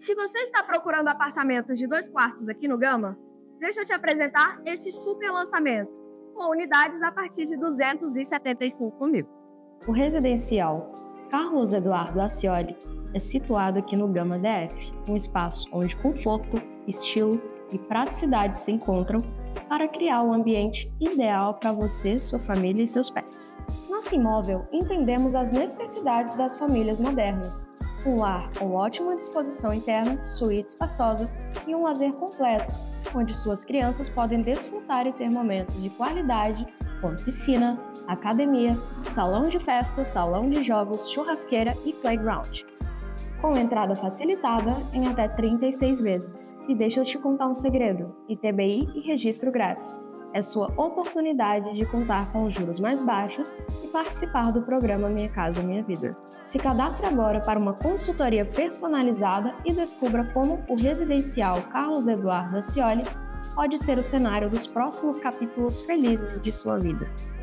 Se você está procurando apartamentos de 2 quartos aqui no Gama, deixa eu te apresentar este super lançamento, com unidades a partir de 275 mil. O residencial Carlos Eduardo Ascioli é situado aqui no Gama DF, um espaço onde conforto, estilo e praticidade se encontram para criar o ambiente ideal para você, sua família e seus pets. Nosso imóvel entendemos as necessidades das famílias modernas. Um lar com ótima disposição interna, suíte espaçosa e um lazer completo, onde suas crianças podem desfrutar e ter momentos de qualidade, como piscina, academia, salão de festas, salão de jogos, churrasqueira e playground. Com entrada facilitada em até 36 vezes. E deixa eu te contar um segredo: ITBI e registro grátis. É sua oportunidade de contar com os juros mais baixos e participar do programa Minha Casa Minha Vida. Se cadastre agora para uma consultoria personalizada e descubra como o residencial Carlos Eduardo Ascioli pode ser o cenário dos próximos capítulos felizes de sua vida.